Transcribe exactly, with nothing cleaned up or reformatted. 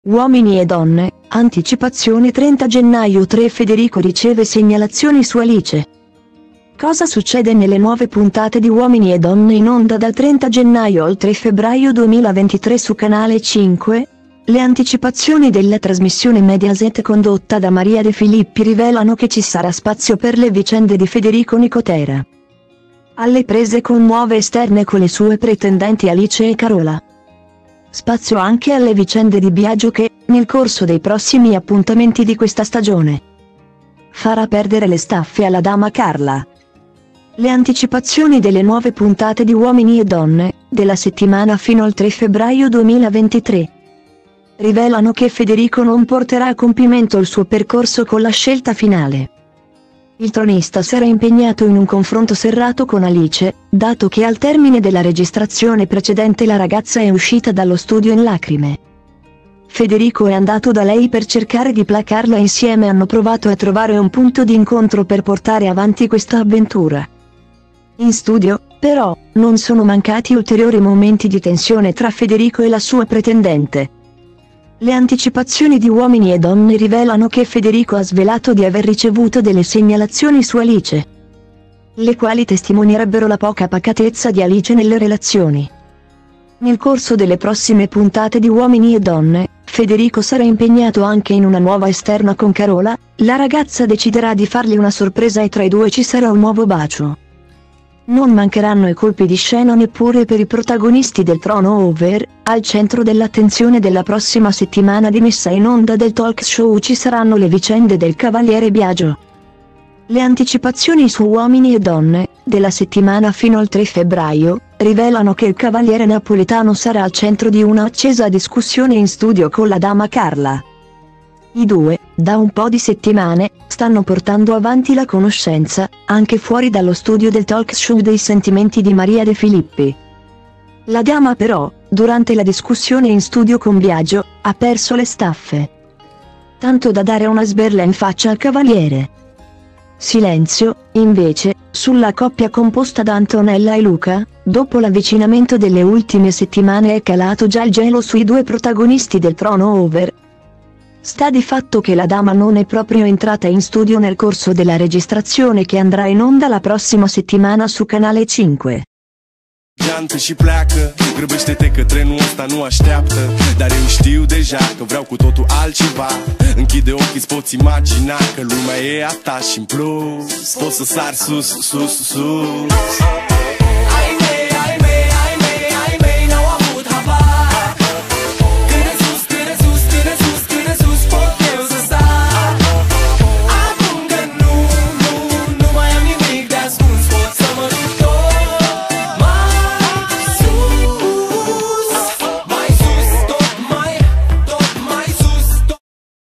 Uomini e donne, anticipazione trenta gennaio tre Federico riceve segnalazioni su Alice. Cosa succede nelle nuove puntate di Uomini e donne in onda dal trenta gennaio al tre febbraio duemilaventitré su Canale cinque? Le anticipazioni della trasmissione Mediaset condotta da Maria De Filippi rivelano che ci sarà spazio per le vicende di Federico Nicotera. Alle prese con nuove esterne con le sue pretendenti Alice e Carola. Spazio anche alle vicende di Biagio che, nel corso dei prossimi appuntamenti di questa stagione, farà perdere le staffe alla dama Carla. Le anticipazioni delle nuove puntate di Uomini e donne, della settimana fino al tre febbraio duemilaventitré, rivelano che Federico non porterà a compimento il suo percorso con la scelta finale. Il tronista sarà impegnato in un confronto serrato con Alice, dato che al termine della registrazione precedente la ragazza è uscita dallo studio in lacrime. Federico è andato da lei per cercare di placarla e insieme hanno provato a trovare un punto di incontro per portare avanti questa avventura. In studio, però, non sono mancati ulteriori momenti di tensione tra Federico e la sua pretendente. Le anticipazioni di Uomini e donne rivelano che Federico ha svelato di aver ricevuto delle segnalazioni su Alice, le quali testimonierebbero la poca pacatezza di Alice nelle relazioni. Nel corso delle prossime puntate di Uomini e donne, Federico sarà impegnato anche in una nuova esterna con Carola, la ragazza deciderà di fargli una sorpresa e tra i due ci sarà un nuovo bacio. Non mancheranno i colpi di scena neppure per i protagonisti del Trono Over, al centro dell'attenzione della prossima settimana di messa in onda del talk show ci saranno le vicende del Cavaliere Biagio. Le anticipazioni su Uomini e donne, della settimana fino al tre febbraio, rivelano che il Cavaliere napoletano sarà al centro di una accesa discussione in studio con la dama Carla. I due, da un po' di settimane, stanno portando avanti la conoscenza, anche fuori dallo studio del talk show dei sentimenti di Maria De Filippi. La dama però, durante la discussione in studio con Biagio, ha perso le staffe. Tanto da dare una sberla in faccia al Cavaliere. Silenzio, invece, sulla coppia composta da Antonella e Luca. Dopo l'avvicinamento delle ultime settimane è calato già il gelo sui due protagonisti del Trono Over. Sta di fatto che la dama non è proprio entrata in studio nel corso della registrazione che andrà in onda la prossima settimana su Canale cinque. Geantă și pleacă, grăbește-te că trenul ăsta nu așteaptă. Dar eu știu deja că vreau cu totul altceva. Închide ochii, îți poți imagina că lumea e a ta și în plus poți să sari sus, sus, sus.